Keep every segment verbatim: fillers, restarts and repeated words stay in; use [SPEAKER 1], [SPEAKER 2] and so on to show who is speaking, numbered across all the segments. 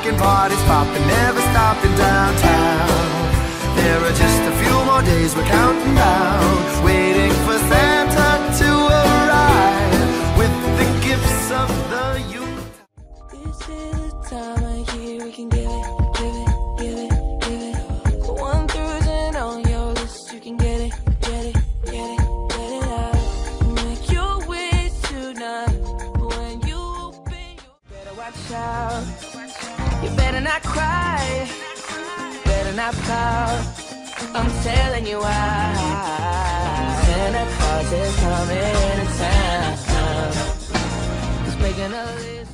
[SPEAKER 1] rockin', parties poppin', never stopping downtown. There are just a few more days we're counting down, waiting for Santa to arrive with the gifts of the youth.
[SPEAKER 2] This is the time of year we can give it, give it, give it, give it. Put one through ten on your list, you can get it, get it, get it, get it out. Make your wish tonight, but when you open your... Better watch out, you better not cry, better not pout, I'm telling you why. Santa Claus is coming to town, he's making a list.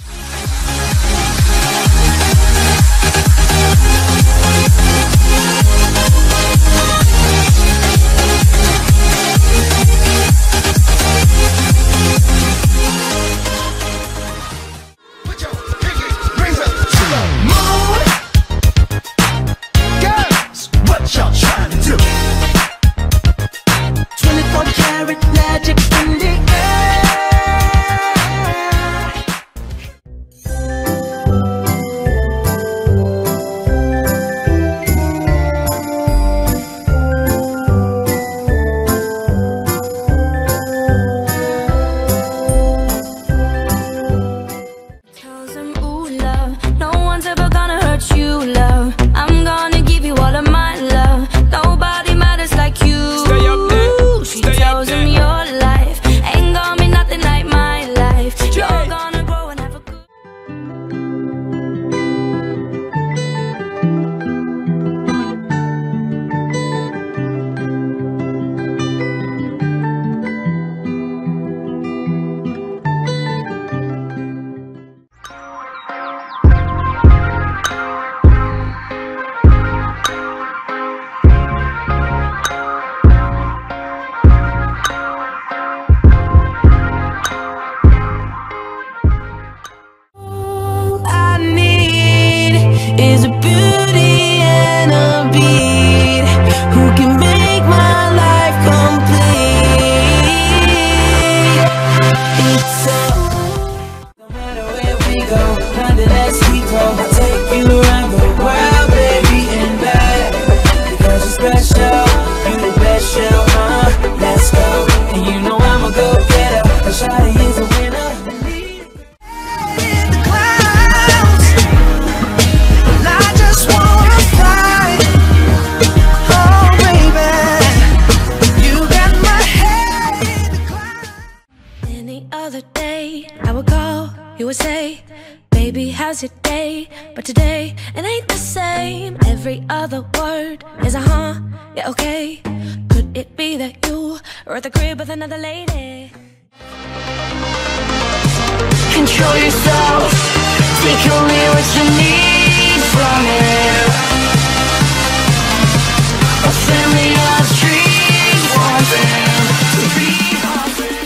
[SPEAKER 3] How's your day? But today, it ain't the same. Every other word is a huh, yeah, okay. Could it be that you are at the crib with another lady?
[SPEAKER 2] Control yourself, take only what you need from it. A family of trees, one thing to be haunted.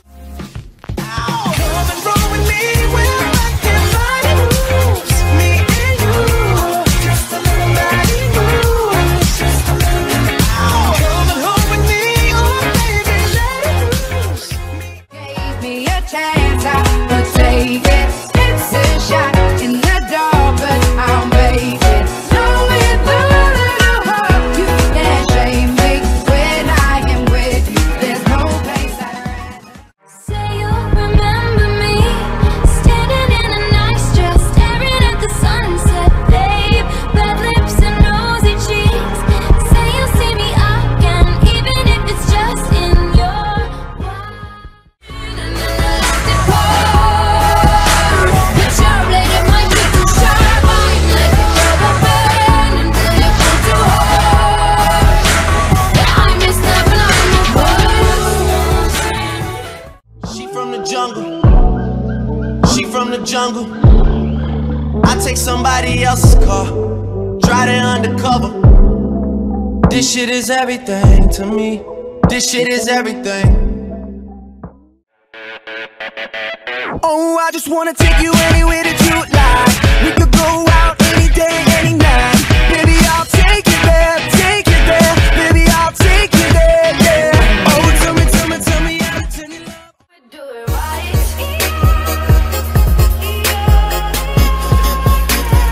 [SPEAKER 2] Come and roll with me, we're back in body moves. Me and you, just a little body moves. Just a little bit. Come and hold with me, oh baby, let it loose. Gave me a chance, I would take it. It's a shot in the dark, but I'll make it. No, with a little hope, you can't shame me. When I am with you, there's no place I'd rather.
[SPEAKER 3] Say you'll remember me, standing in a nice dress, staring at the sunset, babe. Red lips and rosy cheeks. Say you'll see me again, even if it's just in your wild. And then I left it pour. The chocolate might be too sharp, might let it rubber band until you come too hard. Yeah, I miss that blind
[SPEAKER 4] She from the jungle. She from the jungle. I take somebody else's car, drive it undercover. This shit is everything to me. This shit is everything. Oh, I just wanna take you anywhere that you like. We could go out any day, any night. Baby, I'll take you there, take you there. Baby, I'll take you there, yeah. Oh, tell me, tell me, tell me how to tell you love.
[SPEAKER 3] do it right.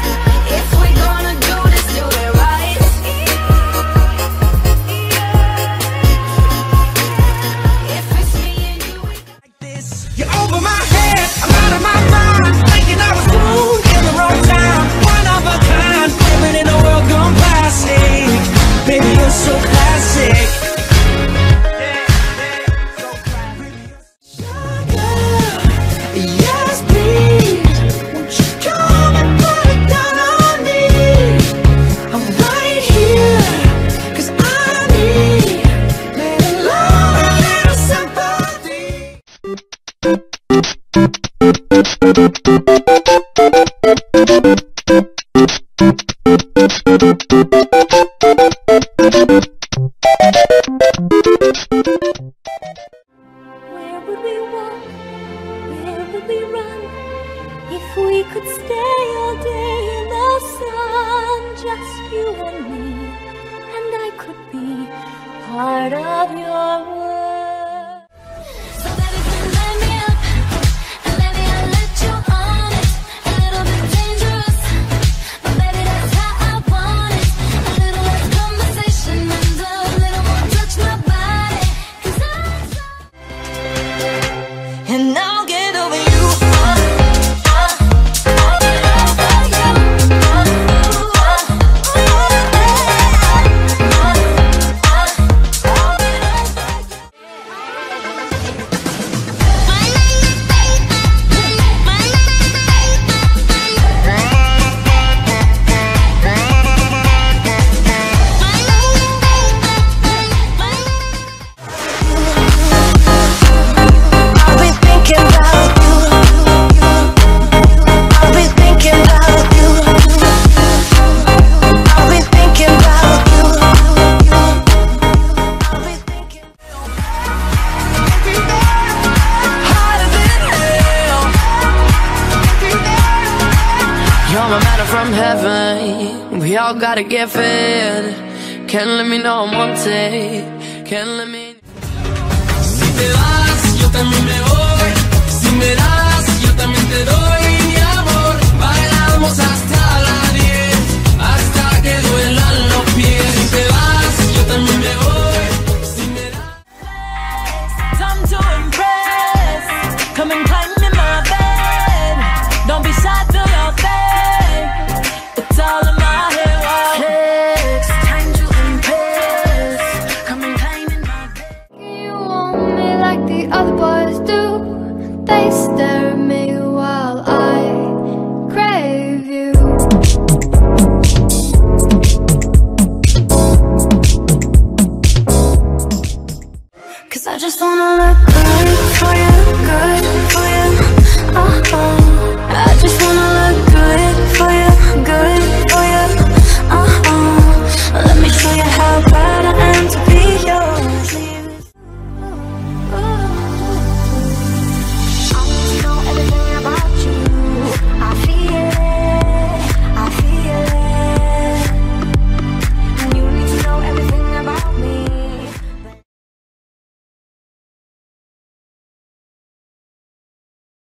[SPEAKER 3] Where would we walk? Where would we run? If we could stay all day in the sun, just you and me, and I could be part of your world. So baby, please let me up, and maybe I'll let you on it. A little bit dangerous, but baby, that's how I want it. A little less conversation and a little more touch my body, 'cause I'm so... And I'll get over you.
[SPEAKER 2] You're my matter from heaven. We all gotta get fed. Can't let me know I'm wanted. Can't let me. Si te vas, yo también me voy.